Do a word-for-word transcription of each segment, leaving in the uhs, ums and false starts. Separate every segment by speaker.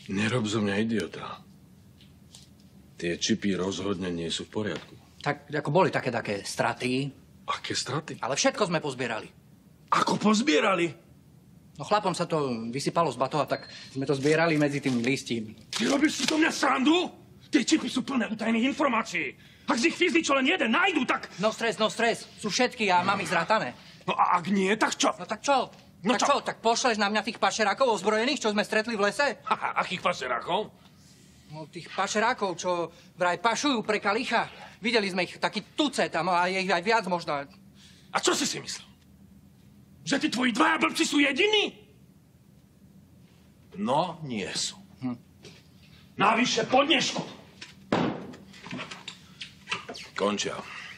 Speaker 1: Nerob zo mňa idiota. Tie čipy rozhodne nie sú v poriadku.
Speaker 2: Tak ako boli také také straty.
Speaker 1: Aké straty?
Speaker 2: Ale všetko sme pozbierali.
Speaker 1: Ako pozbierali?
Speaker 2: No chlapom sa to vysypalo z batoha, tak sme to zbierali medzi tým listím.
Speaker 3: Ty robíš si to mňa srandu? Tie čipy sú plné utajených informácií. Ak z nich fyzli čo len jeden nájdu, tak...
Speaker 2: No stres, no stres. Sú všetky a mám ich zrátané.
Speaker 3: No a ak nie, tak čo?
Speaker 2: No tak čo?
Speaker 3: No
Speaker 2: tak
Speaker 3: čo?
Speaker 2: čo? Tak pošleš na mňa tých pašerákov ozbrojených, čo sme stretli v lese?
Speaker 3: Haha, akých pašerákov?
Speaker 2: No tých pašerákov, čo vraj pašujú pre kalicha. Videli sme ich taký tucet tam a je ich aj viac možno.
Speaker 3: A čo si si myslel? Že tí tvoji dvaja blbci sú jediní?
Speaker 1: No, nie sú.
Speaker 3: Hm. Navyše po dnešku.
Speaker 1: Končia.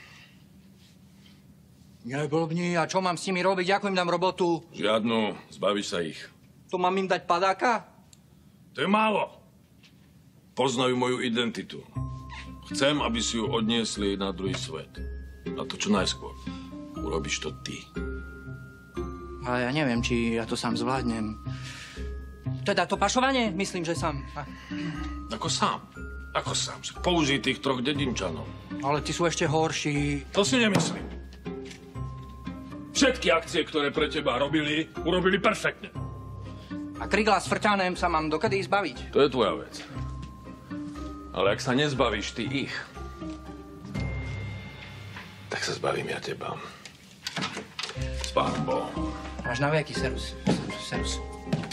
Speaker 2: Neblbni, a čo mám s nimi robiť? Ako im dám robotu?
Speaker 1: Žiadnu, zbavíš sa ich.
Speaker 2: To mám im dať padáka?
Speaker 1: To je málo. Poznajú moju identitu. Chcem, aby si ju odniesli na druhý svet. A to čo najskôr. Urobíš to ty.
Speaker 2: Ale ja neviem, či ja to sám zvládnem. Teda to pašovanie? Myslím, že sám.
Speaker 1: Ako sám. Ako sám. Použij tých troch dedinčanov.
Speaker 2: Ale ty sú ešte horší.
Speaker 3: To si nemyslím. Všetky akcie, ktoré pre teba robili, urobili perfektne.
Speaker 2: A Krigla s Frťanem sa mám dokedy zbaviť?
Speaker 1: To je tvoja vec. Ale ak sa nezbavíš ty ich, tak sa zbavím ja teba. Spán Boh.
Speaker 2: Až na veky, serus. Serus.